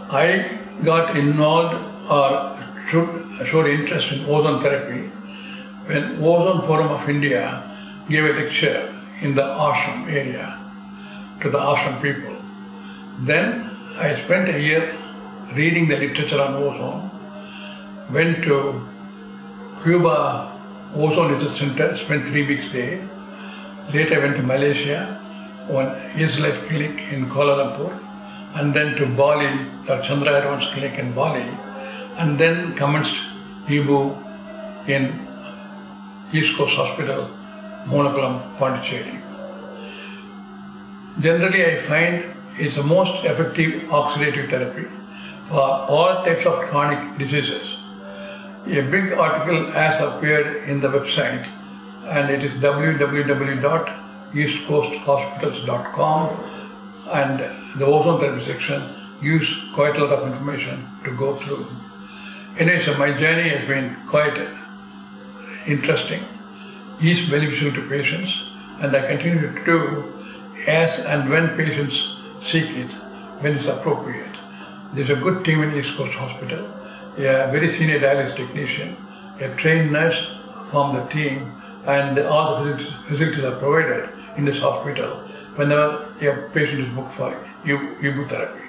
I got involved or showed interest in ozone therapy when Ozone Forum of India gave a lecture in the ashram area to the ashram people. Then I spent a year reading the literature on ozone, went to Cuba Ozone Research Center, spent 3 weeks there. Later I went to Malaysia, on his life clinic in Kuala Lumpur, and then to Bali, Dr. Chandra Irwan's clinic in Bali, and then commenced EBOO in East Coast Hospital, Monakulam, Puducherry. Generally, I find it's the most effective oxidative therapy for all types of chronic diseases. A big article has appeared in the website, and it is www.eastcoasthospitals.com, and the ozone therapy section gives quite a lot of information to go through. Anyway, so my journey has been quite interesting. It's beneficial to patients, and I continue to do as and when patients seek it, when it's appropriate. There's a good team in East Coast Hospital, a very senior dialysis technician, a trained nurse from the team, and all the facilities are provided in this hospital whenever a patient is booked for EBOO therapy.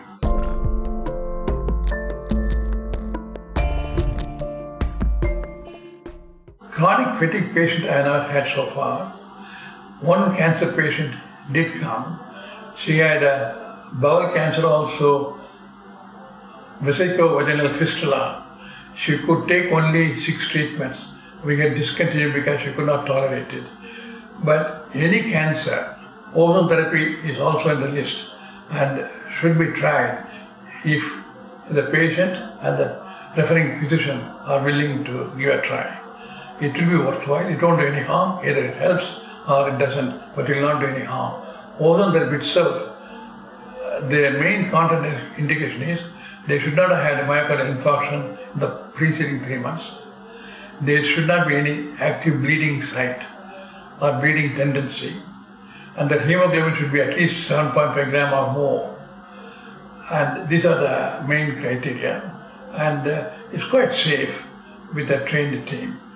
Chronic fatigue patient I have not had so far. One cancer patient did come. She had a bowel cancer, also vesicovaginal fistula. She could take only 6 treatments. We had discontinued because she could not tolerate it. But any cancer, ozone therapy is also in the list and should be tried if the patient and the referring physician are willing to give a try. It will be worthwhile. It won't do any harm. Either it helps or it doesn't, but it will not do any harm. Ozone therapy itself, the main contraindication is they should not have had a myocardial infarction in the preceding 3 months. There should not be any active bleeding site or bleeding tendency, and the hemoglobin should be at least 7.5 gram or more. And these are the main criteria, and it's quite safe with a trained team.